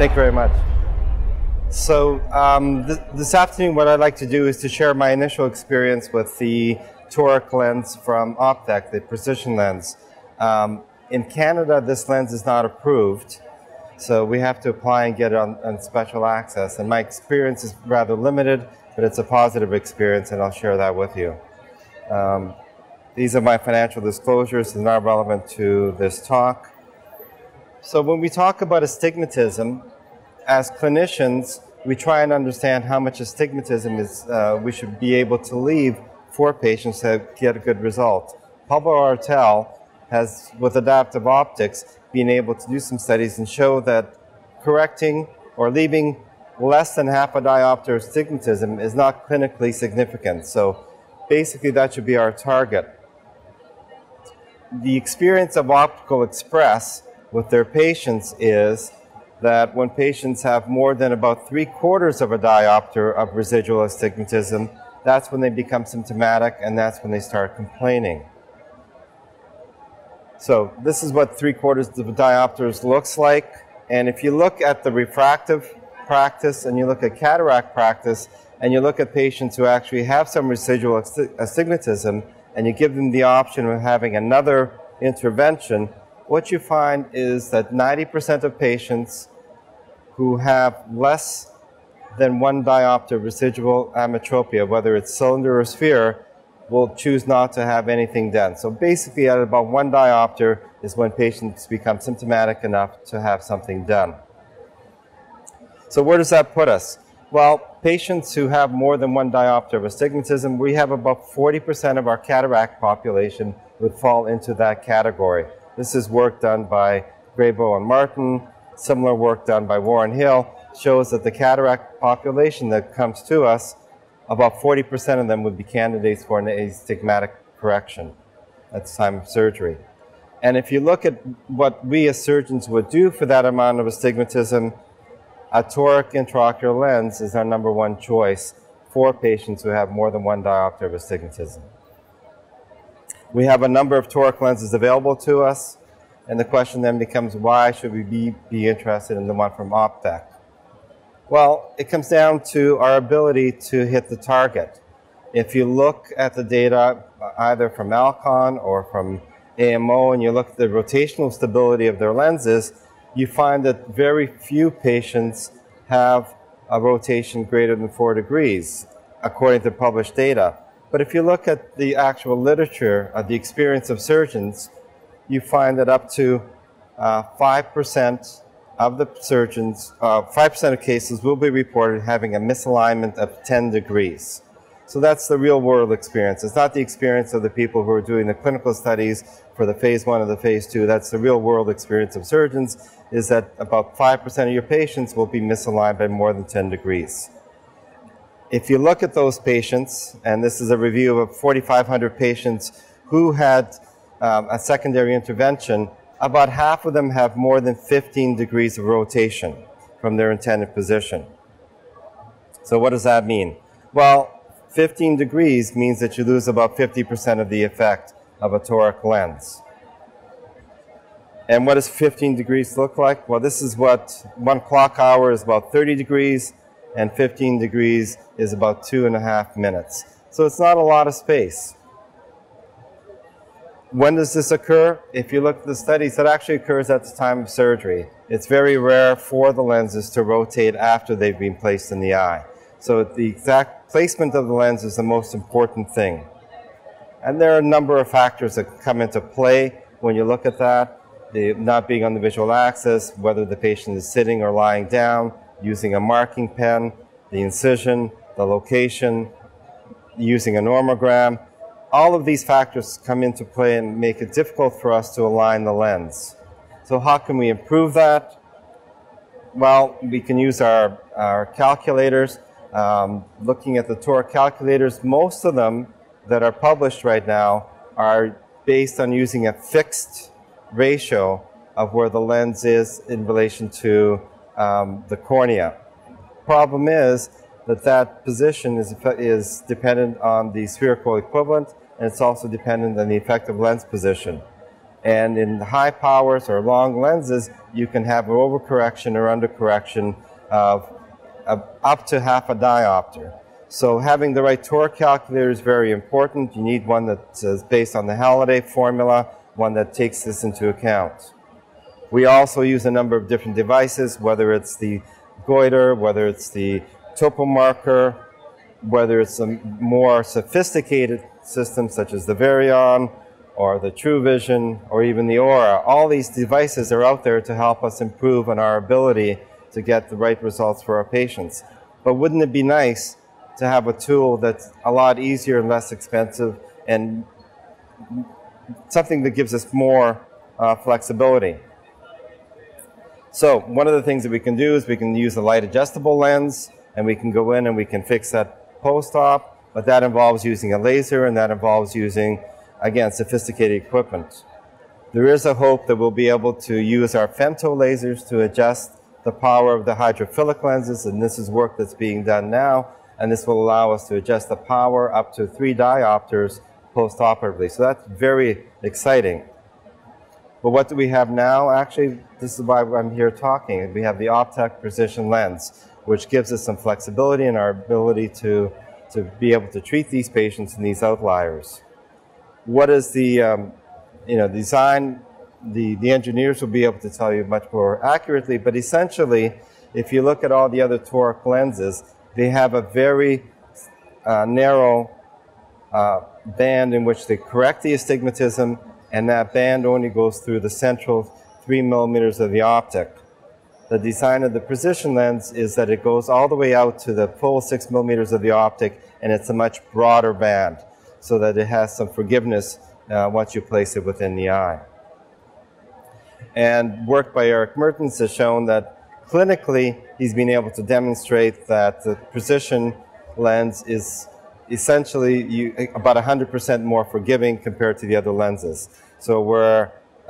Thank you very much. So this afternoon what I'd like to do is to share my initial experience with the toric lens from Ophtec, the Precision lens. In Canada, this lens is not approved, so we have to apply and get it on special access. And my experience is rather limited, but it's a positive experience, and I'll share that with you. These are my financial disclosures. They're not relevant to this talk. So when we talk about astigmatism, as clinicians, we try and understand how much astigmatism is we should be able to leave for patients to get a good result. Pablo Artel has, with adaptive optics, been able to do some studies and show that correcting or leaving less than half a diopter astigmatism is not clinically significant. So basically that should be our target. The experience of Optical Express with their patients is that when patients have more than about 3/4 of a diopter of residual astigmatism, that's when they become symptomatic and that's when they start complaining. So this is what 3/4 of a diopter looks like. And if you look at the refractive practice and you look at cataract practice and you look at patients who actually have some residual astigmatism and you give them the option of having another intervention, what you find is that 90% of patients who have less than 1 diopter residual ametropia, whether it's cylinder or sphere, will choose not to have anything done. So basically at about 1 diopter is when patients become symptomatic enough to have something done. So where does that put us? Well, patients who have more than 1 diopter of astigmatism, we have about 40% of our cataract population would fall into that category. This is work done by Graybo and Martin. Similar work done by Warren Hill shows that the cataract population that comes to us, about 40% of them would be candidates for an astigmatic correction at the time of surgery. And if you look at what we as surgeons would do for that amount of astigmatism, a toric intraocular lens is our #1 choice for patients who have more than 1 diopter of astigmatism. We have a number of toric lenses available to us, and the question then becomes, why should we be interested in the one from Ophtec? Well, it comes down to our ability to hit the target. If you look at the data either from Alcon or from AMO and you look at the rotational stability of their lenses, you find that very few patients have a rotation greater than 4 degrees, according to published data. But if you look at the actual literature of the experience of surgeons, you find that up to 5% of the surgeons, 5% of cases will be reported having a misalignment of 10 degrees. So that's the real world experience. It's not the experience of the people who are doing the clinical studies for the phase 1 or the phase 2. That's the real world experience of surgeons, is that about 5% of your patients will be misaligned by more than 10 degrees. If you look at those patients, and this is a review of 4,500 patients who had a secondary intervention, about half of them have more than 15 degrees of rotation from their intended position. So what does that mean? Well, 15 degrees means that you lose about 50% of the effect of a toric lens. And what does 15 degrees look like? Well, this is what 1 clock hour is about 30 degrees, and 15 degrees is about 2.5 minutes. So it's not a lot of space. When does this occur? If you look at the studies, it actually occurs at the time of surgery. It's very rare for the lenses to rotate after they've been placed in the eye. So the exact placement of the lens is the most important thing. And there are a number of factors that come into play when you look at that. The not being on the visual axis, whether the patient is sitting or lying down, using a marking pen, the incision, the location, using a normogram. All of these factors come into play and make it difficult for us to align the lens. So how can we improve that? Well, we can use our calculators. Looking at the toric calculators, most of them that are published right now are based on using a fixed ratio of where the lens is in relation to the cornea. Problem is that that position is dependent on the spherical equivalent, and it's also dependent on the effective lens position. And in high powers or long lenses, you can have an overcorrection or undercorrection of up to half a diopter. So having the right toric calculator is very important. You need one that is based on the Halliday formula, one that takes this into account. We also use a number of different devices, whether it's the goiter, whether it's the topomarker, whether it's a more sophisticated system such as the Varion or the True Vision or even the Aura. All these devices are out there to help us improve on our ability to get the right results for our patients. But wouldn't it be nice to have a tool that's a lot easier and less expensive and something that gives us more flexibility? So one of the things that we can do is we can use a light adjustable lens, and we can go in and we can fix that post-op, but that involves using a laser, and that involves using, again, sophisticated equipment. There is a hope that we'll be able to use our femto lasers to adjust the power of the hydrophilic lenses, and this is work that's being done now, and this will allow us to adjust the power up to 3 diopters post-operatively. So that's very exciting. But what do we have now? Actually, this is why I'm here talking. We have the Ophtec Precizon lens, which gives us some flexibility in our ability to be able to treat these patients and these outliers. What is the design? The engineers will be able to tell you much more accurately, but essentially, if you look at all the other toric lenses, they have a very narrow band in which they correct the astigmatism, and that band only goes through the central 3 millimeters of the optic. The design of the Precizon lens is that it goes all the way out to the full 6 millimeters of the optic, and it's a much broader band, so that it has some forgiveness once you place it within the eye. And work by Eric Mertens has shown that clinically, he's been able to demonstrate that the Precizon lens is essentially about 100% more forgiving compared to the other lenses. So we're,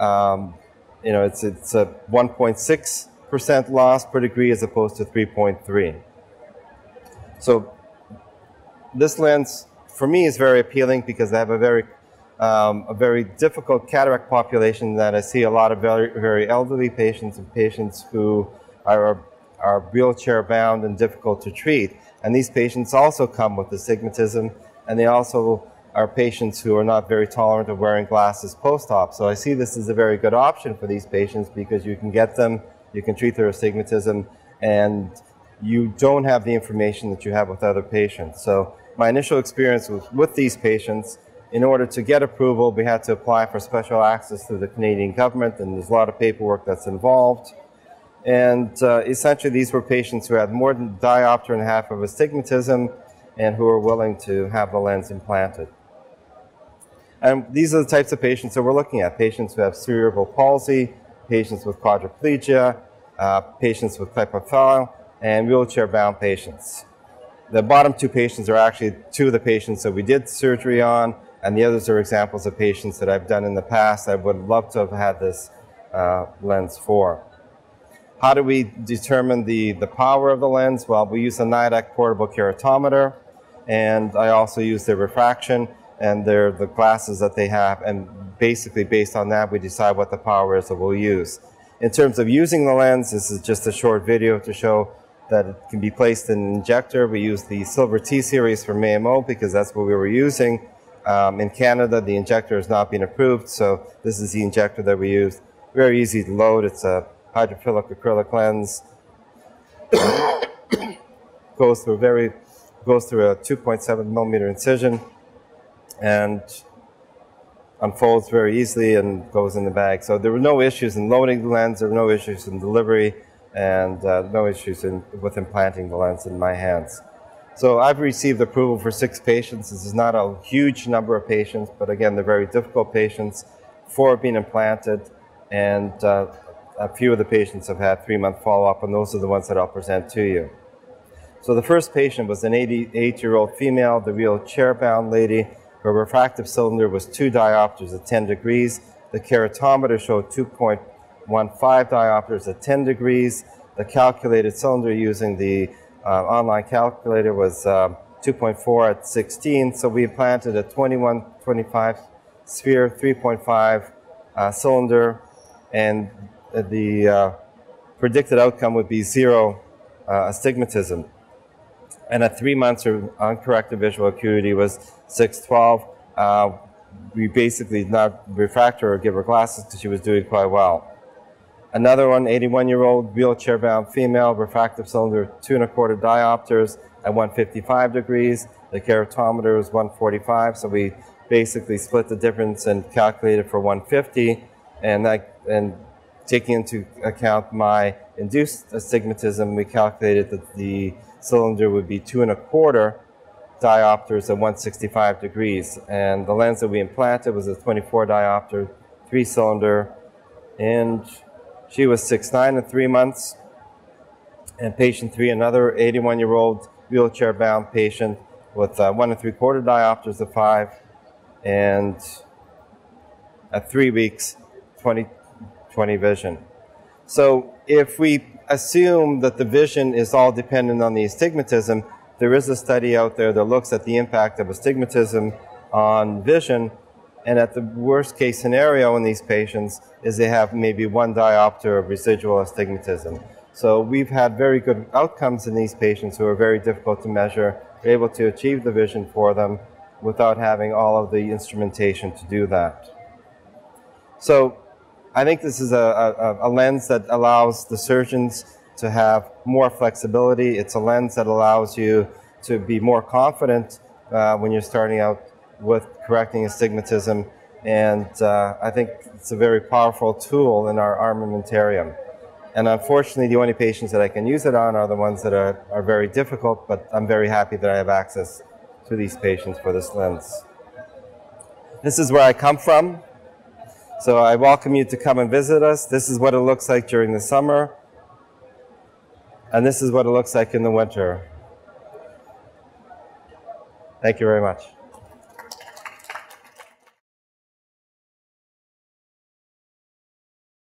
it's a 1.6% loss per degree as opposed to 3.3. So this lens, for me, is very appealing because I have a very difficult cataract population that I see a lot of very, very elderly patients and patients who are wheelchair bound and difficult to treat. And these patients also come with astigmatism, and they also are patients who are not very tolerant of wearing glasses post-op. So I see this as a very good option for these patients because you can get them, you can treat their astigmatism, and you don't have the information that you have with other patients. So my initial experience was with these patients. In order to get approval, we had to apply for special access through the Canadian government, and there's a lot of paperwork that's involved. And essentially, these were patients who had more than a diopter and a half of astigmatism and who were willing to have the lens implanted. And these are the types of patients that we're looking at: patients who have cerebral palsy, patients with quadriplegia, patients with cleft and wheelchair-bound patients. The bottom 2 patients are actually 2 of the patients that we did surgery on, and the others are examples of patients that I've done in the past I would love to have had this lens for. How do we determine the power of the lens? Well, we use a NIDAC portable keratometer, and I also use their refraction and the glasses that they have, and basically based on that we decide what the power is that we'll use. In terms of using the lens, this is just a short video to show that it can be placed in an injector. We use the Silver T series from AMO because that's what we were using. In Canada, the injector has not been approved, so this is the injector that we use. Very easy to load. It's a hydrophilic acrylic lens. goes through a 2.7 millimeter incision and unfolds very easily and goes in the bag. So there were no issues in loading the lens, there were no issues in delivery, and no issues with implanting the lens in my hands. So I've received approval for 6 patients. This is not a huge number of patients, but again, they're very difficult patients. 4 have been implanted, and a few of the patients have had 3-month follow-up, and those are the ones that I'll present to you. So the first patient was an 88-year-old female, the wheelchair-bound lady. Her refractive cylinder was 2 diopters at 10 degrees. The keratometer showed 2.15 diopters at 10 degrees. The calculated cylinder using the online calculator was 2.4 at 16. So we implanted a 21-25 sphere, 3.5 cylinder, and the predicted outcome would be 0 astigmatism. And at 3 months, her uncorrected visual acuity was 612. We basically did not refract her or give her glasses because she was doing quite well. Another one, 81-year-old wheelchair-bound female, refractive cylinder 2¼ diopters at 155 degrees. The keratometer was 145, so we basically split the difference and calculated for 150. And taking into account my induced astigmatism, we calculated that the cylinder would be 2¼ diopters at 165 degrees. And the lens that we implanted was a 24 diopter, 3-cylinder, and she was 6'9" at 3 months. And patient 3, another 81-year-old wheelchair-bound patient with 1¾ diopters of 5, and at 3 weeks, 20/20 vision. So if we assume that the vision is all dependent on the astigmatism, there is a study out there that looks at the impact of astigmatism on vision, and at the worst case scenario in these patients is they have maybe 1 diopter of residual astigmatism. So we've had very good outcomes in these patients who are very difficult to measure. We're able to achieve the vision for them without having all of the instrumentation to do that. So I think this is a lens that allows the surgeons to have more flexibility. It's a lens that allows you to be more confident when you're starting out with correcting astigmatism. And I think it's a very powerful tool in our armamentarium. And unfortunately, the only patients that I can use it on are the ones that are very difficult, but I'm very happy that I have access to these patients for this lens. This is where I come from. So I welcome you to come and visit us. This is what it looks like during the summer. And this is what it looks like in the winter. Thank you very much.